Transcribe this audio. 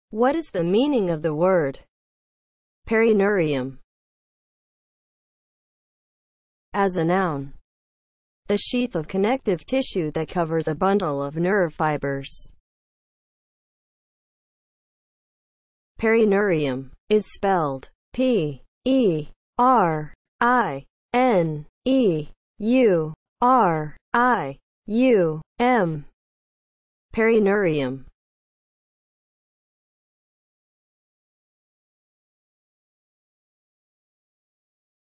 What is the meaning of the word perineurium? As a noun, a sheath of connective tissue that covers a bundle of nerve fibers. Perineurium is spelled P-E-R-I-N-E-U-R-I-U-M. Perineurium.